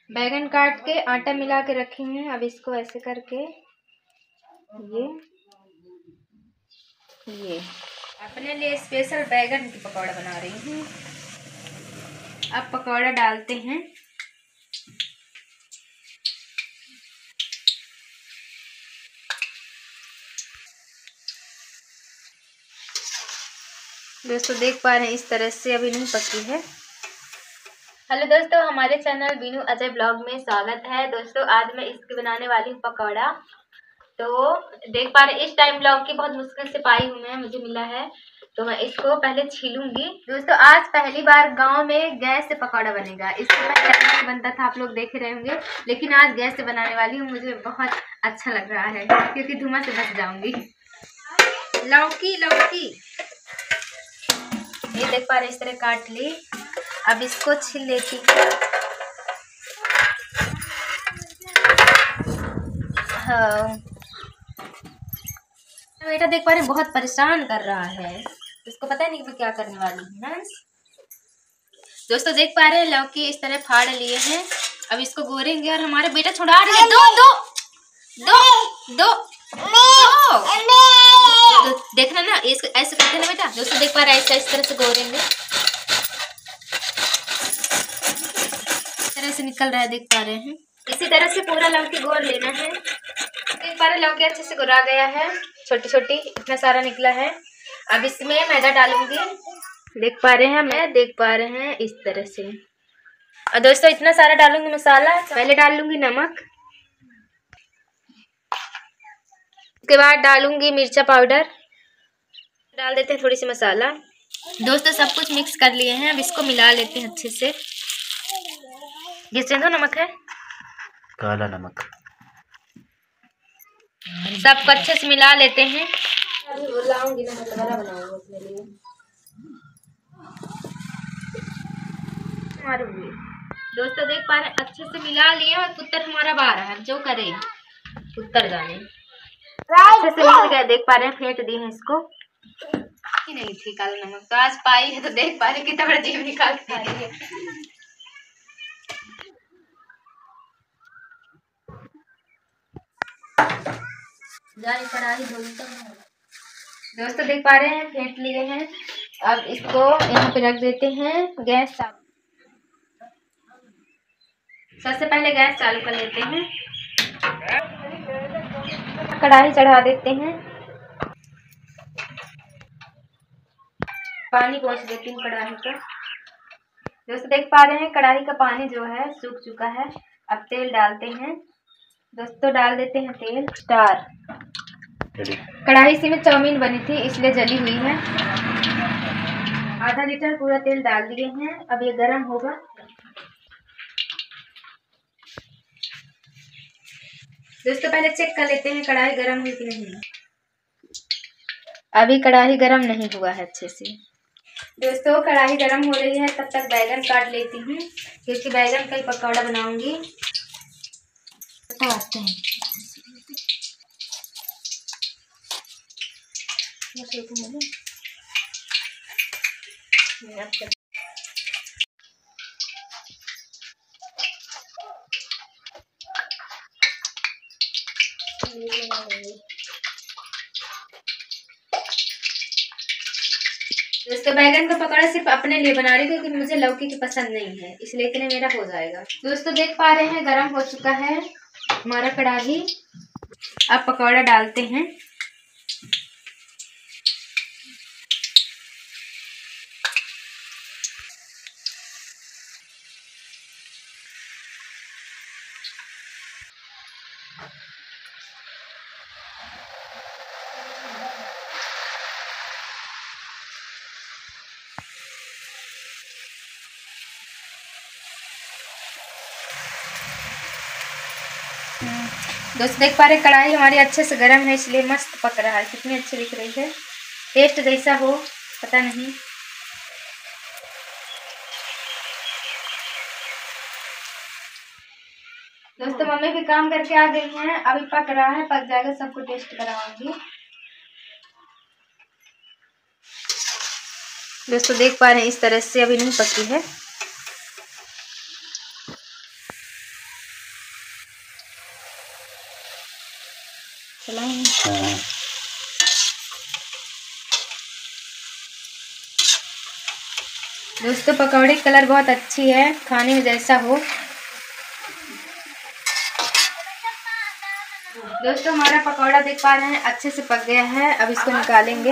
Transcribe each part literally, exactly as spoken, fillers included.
बैगन काट के आटा मिला के रखे हैं। अब इसको ऐसे करके ये ये अपने लिए स्पेशल बैगन की पकौड़ा बना रही हूँ। अब पकौड़ा डालते हैं। दोस्तों देख पा रहे हैं इस तरह से अभी नहीं पकी है। हेलो दोस्तों, हमारे चैनल बीनू अजय ब्लॉग में स्वागत है। दोस्तों आज मैं इसके बनाने वाली हूँ पकौड़ा। तो देख पा रहे हैं इस टाइम ब्लॉग की बहुत मुश्किल से पाई हूँ मैं, मुझे मिला है। तो मैं इसको पहले छीलूंगी। दोस्तों आज पहली बार गांव में गैस से पकौड़ा बनेगा। इससे पहले कैसे बनता था आप लोग देख रहे होंगे, लेकिन आज गैस से बनाने वाली हूँ। मुझे बहुत अच्छा लग रहा है क्योंकि धुआं से बच जाऊंगी। लौकी लौकी ये देख पा रहे इस तरह काट ली। अब इसको छील लेती हूँ। हाँ बेटा देख पा रहे बहुत परेशान कर रहा है, इसको पता नहीं कि क्या करने वाली है। दोस्तों देख पा रहे हैं लौकी इस तरह फाड़ लिए हैं। अब इसको गोरेंगे और हमारे बेटा छुड़ा रही है। दो दो दो दो, दो। तो देखना ना इसको ऐसे करते ना बेटा। दोस्तों देख पा रहे हैं ऐसा इस तरह से गोरेंगे। इस तरह से निकल रहा है, देख पा रहे हैं। इसी तरह से पूरा लौकी गोर लेना है। देख पा रहे लौकी अच्छे से गोरा गया है, छोटी छोटी इतना सारा निकला है। अब इसमें मैदा डालूंगी। देख पा रहे हैं मैं देख पा रहे हैं इस तरह से। और दोस्तों इतना सारा डालूंगी मसाला। पहले डाल लूंगी नमक, उसके बाद डालूंगी मिर्चा पाउडर, डाल देते हैं थोड़ी सी मसाला। दोस्तों सब कुछ मिक्स कर लिए हैं। अब इसको मिला लेते हैं अच्छे से। ये सेंधा नमक है, काला नमक। सबको अच्छे से मिला लेते हैं। दोस्तों देख पा रहे हैं अच्छे से मिला लिए और पुत्तर हमारा बाहर है। जो करे उत्तर जाने अच्छे से मिल गया। देख पा रहे हैं फेंट दिए हैं इसको। नहीं थी काला नमक, तो आज पाई है तो देख पा रहे कितना बड़ा जीव निकाल के आई है। दोस्तों देख पा रहे हैं फेंट लिए हैं। अब इसको यहाँ पे रख देते हैं। गैस सबसे पहले गैस चालू कर लेते हैं। कढ़ाई चढ़ा देते हैं। पानी पहुँच देती हूँ कढ़ाई का। दोस्तों देख पा रहे हैं कढ़ाई का पानी जो है सूख चुका है। अब तेल डालते हैं। दोस्तों डाल देते हैं तेल। स्टार कढ़ाई से में चाउमीन बनी थी इसलिए जली हुई है। आधा लीटर पूरा तेल डाल दिए हैं। अब ये गरम होगा। दोस्तों पहले चेक कर लेते हैं कढ़ाई गरम हुई कि नहीं। अभी कढ़ाई गरम नहीं हुआ है अच्छे से। दोस्तों कढ़ाई गरम हो रही है, तब तक बैगन काट लेती हूँ क्योंकि बैगन का ही पकौड़ा बनाऊंगी। काटते हैं। दोस्तों बैगन का पकौड़ा सिर्फ अपने लिए बना रही हूँ क्योंकि मुझे लौकी की पसंद नहीं है, इसलिए इतने मेरा हो जाएगा। दोस्तों देख पा रहे हैं गरम हो चुका है हमारा कढ़ाई। अब पकौड़ा डालते हैं। दोस्तों देख पा रहे कढ़ाई हमारी अच्छे से गर्म है इसलिए मस्त पक रहा है। कितनी अच्छी दिख रही है, टेस्ट जैसा हो पता नहीं। दोस्तों मम्मी भी काम करके आ गई हैं। अभी पक रहा है, पक जाएगा सबको टेस्ट कराऊंगी। दोस्तों देख पा रहे हैं इस तरह से अभी नहीं पकी है। हाँ। दोस्तों पकौड़े की कलर बहुत अच्छी है, खाने में जैसा हो। दोस्तों हमारा पकौड़ा देख पा रहे हैं अच्छे से पक गया है। अब इसको निकालेंगे।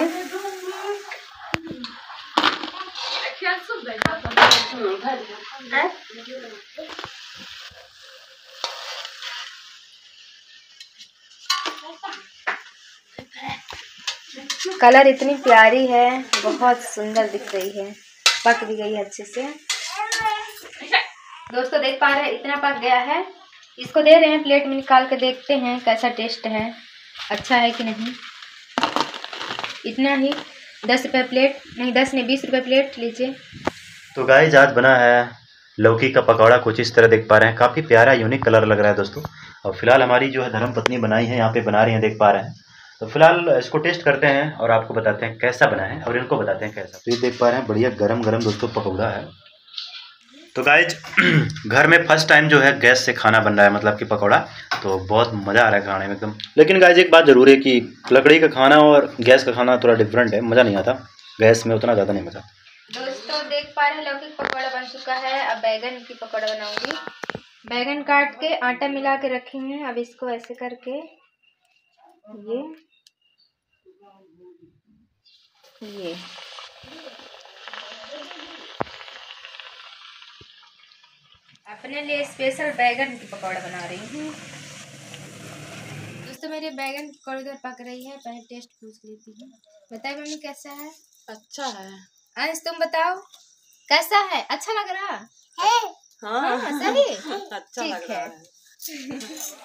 कलर इतनी प्यारी है, बहुत सुंदर दिख रही है, पक भी गई है अच्छे से। दोस्तों देख पा रहे हैं इतना पक गया है। इसको दे रहे हैं प्लेट में निकाल के, देखते हैं कैसा टेस्ट है, अच्छा है कि नहीं। इतना ही, दस रुपये प्लेट, नहीं दस नहीं बीस रुपये प्लेट लीजिए। तो गाइस आज बना है लौकी का पकौड़ा, कुछ इस तरह देख पा रहे हैं। काफ़ी प्यारा यूनिक कलर लग रहा है दोस्तों। और फिलहाल हमारी जो है धर्मपत्नी बनाई है, यहाँ पे बना रही हैं, देख पा रहे हैं। तो फिलहाल इसको टेस्ट करते हैं और आपको बताते हैं कैसा बना है और इनको बताते हैं कैसा। तो ये देख पा रहे हैं बढ़िया गरम गरम दोस्तों पकौड़ा है। तो गाइज घर में फर्स्ट टाइम जो है गैस से खाना बन रहा है, मतलब कि पकौड़ा, तो बहुत मज़ा आ रहा है खाने में एकदम। लेकिन गाइज एक बात ज़रूर है कि लकड़ी का खाना और गैस का खाना थोड़ा डिफरेंट है, मज़ा नहीं आता गैस में, उतना ज़्यादा नहीं मज़ा। दोस्तों देख पा रहे हैं लौकी का पकौड़ा बन चुका है। अब बैगन की पकौड़ा बनाऊंगी। बैगन काट के आटा मिला के रखे हैं। अब इसको ऐसे करके ये ये अपने लिए स्पेशल बैगन की पकौड़ा बना रही हूँ। दोस्तों मेरे बैगन की पकौड़ी उधर पक रही है, पहले टेस्ट पूछ लेती हूँ। बताइए मम्मी कैसा है? अच्छा है। अंश तुम बताओ कैसा है? अच्छा लग रहा है? हाँ, हाँ सही अच्छा लग ठीक रहा है। है।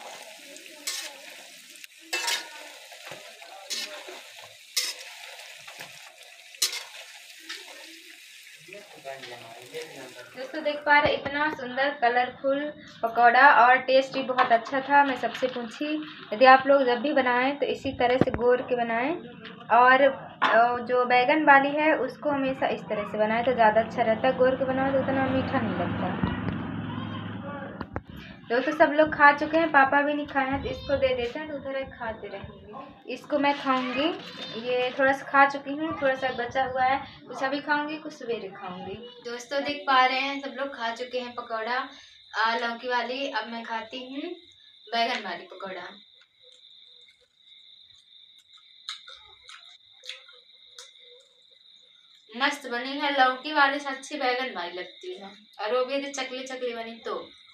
दोस्तों देख पा रहे इतना सुंदर कलरफुल पकौड़ा और टेस्ट भी बहुत अच्छा था। मैं सबसे पूछी यदि आप लोग जब भी बनाएं तो इसी तरह से गोर के बनाएं, और जो बैगन वाली है उसको हमेशा इस तरह से बनाएं तो ज़्यादा अच्छा रहता है। गोर के बनाओ तो उतना मीठा नहीं लगता। दोस्तों सब लोग खा चुके हैं, पापा भी नहीं खाए हैं तो इसको दे देते हैं, तो उधर खाते रहेंगे। इसको मैं खाऊंगी, ये थोड़ा सा खा चुकी हूँ, थोड़ा सा बचा हुआ है, कुछ अभी खाऊंगी कुछ सवेरे खाऊंगी। दोस्तों देख पा रहे हैं सब लोग खा चुके हैं पकौड़ा लौकी वाली। अब मैं खाती हूँ बैगन वाली पकौड़ा। मस्त बनी है, लौकी वाली से अच्छी बैगन वाली लगती है, और वो भी यदि चकली चकली बनी तो।